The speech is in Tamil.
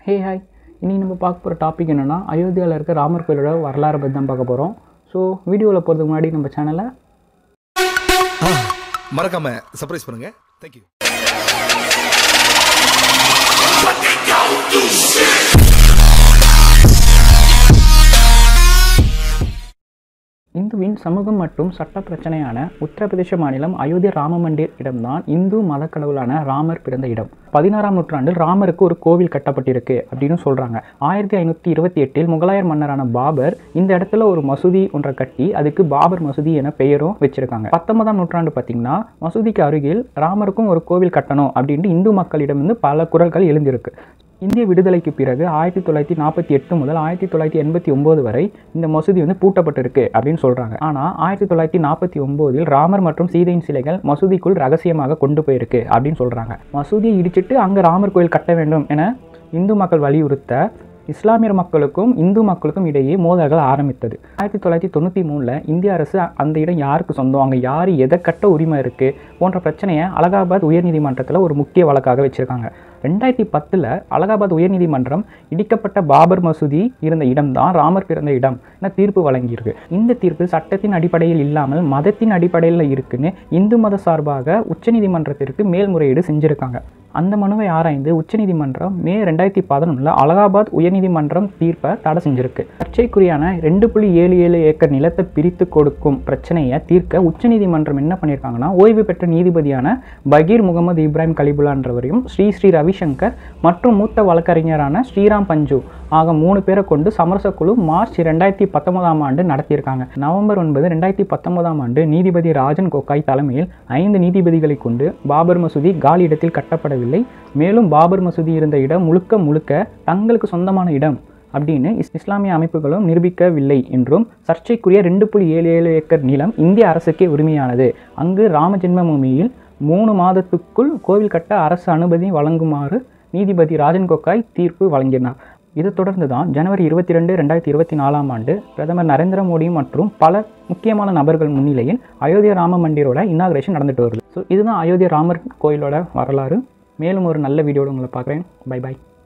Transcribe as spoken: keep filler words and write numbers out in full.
ஹே ஹாய் இன்றைக்கி நம்ம பார்க்க போகிற டாபிக் என்னென்னா அயோத்தியாவில் இருக்க ராமர் கோயிலோட வரலாறு பற்றி தான் பார்க்க போகிறோம். ஸோ வீடியோவில் போகிறதுக்கு முன்னாடி நம்ம சேனலை மறக்காம சர்ப்ரைஸ் பண்ணுங்கள். தேங்க்யூ. இந்துவின் சமூகம் மற்றும் சட்ட பிரச்சனையான உத்தரப்பிரதேச மாநிலம் அயோத்தியா ராம மந்திர் இடம்தான் இந்து மத கடவுளான ராமர் பிறந்த இடம். பதினாறாம் நூற்றாண்டில் ராமருக்கு ஒரு கோவில் கட்டப்பட்டிருக்கு அப்படின்னு சொல்கிறாங்க. ஆயிரத்தி ஐநூற்றி இருபத்தி எட்டில் முகலாயர் மன்னரான பாபர் இந்த இடத்துல ஒரு மசூதி ஒன்றை கட்டி அதுக்கு பாபர் மசூதி என பெயரும் வச்சிருக்காங்க. பத்தொன்பதாம் நூற்றாண்டு பார்த்திங்கன்னா மசூதிக்கு அருகில் ராமருக்கும் ஒரு கோவில் கட்டணும் அப்படின்ட்டு இந்து மக்களிடமிருந்து பல குரல்கள் எழுந்திருக்கு. இந்திய விடுதலைக்கு பிறகு ஆயிரத்தி தொள்ளாயிரத்தி நாற்பத்தி எட்டு முதல் ஆயிரத்தி தொள்ளாயிரத்தி எண்பத்தி ஒன்பது வரை இந்த மசூதி வந்து பூட்டப்பட்டிருக்கு அப்படின்னு சொல்கிறாங்க. ஆனால் ஆயிரத்தி தொள்ளாயிரத்தி நாற்பத்தி ஒம்போதில் ராமர் மற்றும் சீதையின் சிலைகள் மசூதிக்குள் ரகசியமாக கொண்டு போயிருக்கு அப்படின்னு சொல்கிறாங்க. மசூதியை இடிச்சிட்டு அங்கே ராமர் கோயில் கட்ட வேண்டும் என இந்து மக்கள் வலியுறுத்த இஸ்லாமியர் மக்களுக்கும் இந்து மக்களுக்கும் இடையே மோதல்கள் ஆரம்பித்தது. ஆயிரத்தி தொள்ளாயிரத்தி தொண்ணூற்றி மூணில் இந்திய அரசு அந்த இடம் யாருக்கு சொந்தம், அங்கே யார் எதை கட்ட உரிமை இருக்குது போன்ற பிரச்சனையை அலகாபாத் உயர்நீதிமன்றத்தில் ஒரு முக்கிய வழக்காக வச்சுருக்காங்க. ரெண்டாயிரத்தி பத்தில் அலகாபாத் உயர்நீதிமன்றம் இடிக்கப்பட்ட பாபர் மசூதி இருந்த இடம்தான் ராமர் பிறந்த இடம் என தீர்ப்பு வழங்கியிருக்கு. இந்த தீர்ப்பு சட்டத்தின் அடிப்படையில் இல்லாமல் மதத்தின் அடிப்படையில் இருக்குன்னு இந்து மத சார்பாக உச்சநீதிமன்றத்திற்கு மேல்முறையீடு செஞ்சுருக்காங்க. அந்த மனுவை ஆராய்ந்து உச்சநீதிமன்றம் மே ரெண்டாயிரத்தி பதினொன்றில் அலகாபாத் உயர்நீதிமன்றம் தீர்ப்பை தடை செஞ்சிருக்கு. சர்ச்சைக்குரியான ரெண்டு புள்ளி ஏழு ஏழு ஏக்கர் நிலத்தை பிரித்து கொடுக்கும் பிரச்சனையை தீர்க்க உச்சநீதிமன்றம் என்ன பண்ணியிருக்காங்கன்னா, ஓய்வு பெற்ற நீதிபதியான பகீர் முகமது இப்ராஹிம் கலிபுல்லான்றவரையும் ஸ்ரீ ஸ்ரீ ரவிசங்கர் மற்றும் மூத்த வழக்கறிஞரான ஸ்ரீராம் பஞ்சு ஆக மூணு பேரை கொண்டு சமரச குழு மார்ச் ரெண்டாயிரத்தி பத்தொன்பதாம் ஆண்டு நடத்தியிருக்காங்க. நவம்பர் ஒன்பது ரெண்டாயிரத்தி பத்தொன்பதாம் ஆண்டு நீதிபதி ராஜன் கோகாய் தலைமையில் ஐந்து நீதிபதிகளை கொண்டு பாபர் மசூதி காலி இடத்தில் கட்டப்படவில்லை, மேலும் பாபர் மசூதி இருந்த இடம் முழுக்க முழுக்க தங்களுக்கு சொந்தமான இடம் அப்படின்னு இஸ்லாமிய அமைப்புகளும் நிரூபிக்கவில்லை என்றும், சர்ச்சைக்குரிய ரெண்டு புள்ளி ஏழு ஏழு ஏக்கர் நிலம் இந்திய அரசுக்கே உரிமையானது, அங்கு ராம ஜென்மபூமியில் மூணு மாதத்துக்குள் கோவில் கட்ட அரசு அனுமதி வழங்குமாறு நீதிபதி ராஜன் கோகாய் தீர்ப்பு வழங்கினார். இதை தொடர்ந்து தான் ஜனவரி இருபத்தி ரெண்டு ரெண்டாயிரத்தி இருபத்தி நாலாம் ஆண்டு பிரதமர் நரேந்திர மோடி மற்றும் பல முக்கியமான நபர்கள் முன்னிலையில் அயோத்தியா ராம மந்திரோட இனாகிரேஷன் நடந்துட்டு வருது. ஸோ இதுதான் அயோத்தியா ராமர் கோயிலோட வரலாறு. மேலும் ஒரு நல்ல வீடியோட உங்களை பார்க்குறேன். பை பாய்.